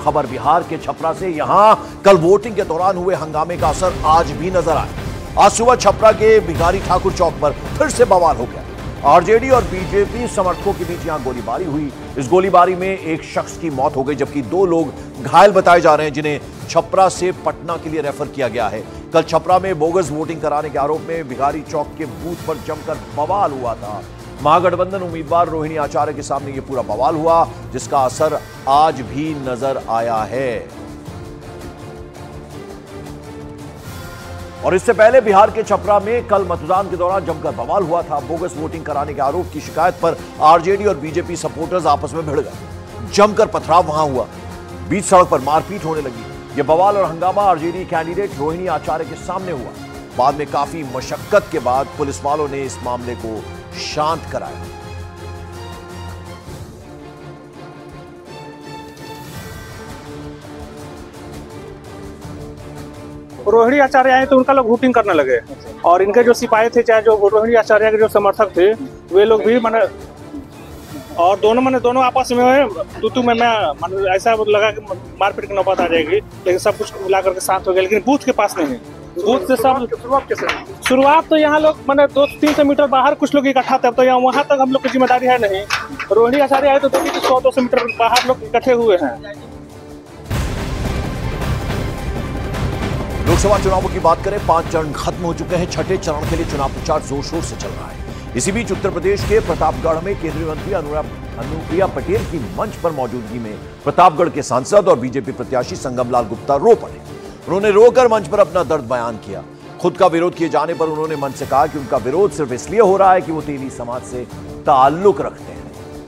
खबर बिहार के छपरा से। यहां कल वोटिंग के दौरान हुए हंगामे का असर आज भी नजर आया। आज सुबह छपरा के भिखारी ठाकुर चौक पर फिर से बवाल हो गया। आरजेडी और बीजेपी समर्थकों के बीच यहां गोलीबारी हुई। इस गोलीबारी में एक शख्स की मौत हो गई, जबकि 2 लोग घायल बताए जा रहे हैं, जिन्हें छपरा से पटना के लिए रेफर किया गया है। कल छपरा में बोगस वोटिंग कराने के आरोप में भिखारी चौक के बूथ पर जमकर बवाल हुआ था। महागठबंधन उम्मीदवार रोहिणी आचार्य के सामने यह पूरा बवाल हुआ, जिसका असर आज भी नजर आया है। और इससे पहले बिहार के छपरा में कल मतदान के दौरान जमकर बवाल हुआ था। बोगस वोटिंग कराने के आरोप की शिकायत पर आरजेडी और बीजेपी सपोर्टर्स आपस में भिड़ गए। जमकर पथराव वहां हुआ, बीच सड़क पर मारपीट होने लगी। यह बवाल और हंगामा आरजेडी कैंडिडेट रोहिणी आचार्य के सामने हुआ। बाद में काफी मशक्कत के बाद पुलिस वालों ने इस मामले को शांत कराया। रोहिणी आचार्य आए तो उनका लोग वोटिंग करने लगे, और इनके जो सिपाही थे, चाहे जो रोहिणी आचार्य के जो समर्थक थे, वे लोग भी मैंने और दोनों आपस में तू में मैं ऐसा लगा कि मारपीट की नौबत आ जाएगी, लेकिन सब कुछ मिला करके शांत हो गया। लेकिन बूथ के पास नहीं, बूथ से सब शुरुआत तो यहाँ लोग मैंने 200-300 मीटर बाहर कुछ लोग इकट्ठा थे, तो यहाँ वहाँ तक हम लोग की जिम्मेदारी है नहीं। रोहिणी आचार्य आए तो देखिए 100-200 मीटर बाहर लोग इकट्ठे हुए हैं। लोकसभा चुनावों की बात करें, 5 चरण खत्म हो चुके हैं। छठे चरण के लिए चुनाव प्रचार जोर शोर से चल रहा है। इसी बीच उत्तर प्रदेश के प्रतापगढ़ में केंद्रीय मंत्री अनुप्रिया पटेल की मंच पर मौजूदगी में प्रतापगढ़ के सांसद और बीजेपी प्रत्याशी संगमलाल गुप्ता रो पड़े। उन्होंने रोकर मंच पर अपना दर्द बयान किया। खुद का विरोध किए जाने पर उन्होंने मंच से कहा कि उनका विरोध सिर्फ इसलिए हो रहा है कि वो तेली समाज से ताल्लुक रखते हैं।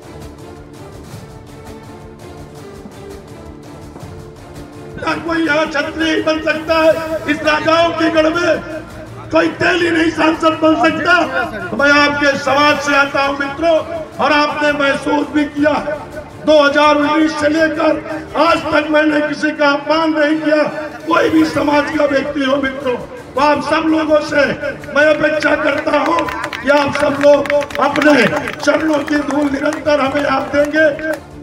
कोई यहाँ छत्री नहीं बन सकता है। इस राजाओं के गढ़ में कोई तेली नहीं सांसद बन सकता। मैं आपके समाज से आता हूँ मित्रों, और आपने महसूस भी किया 2019 से लेकर आज तक मैंने किसी का अपमान नहीं किया। कोई भी समाज का व्यक्ति हो मित्रों, तो आप सब लोगों से मैं अपेक्षा करता हूँ कि आप सब लोग अपने चरणों की धूल निरंतर हमें आप देंगे।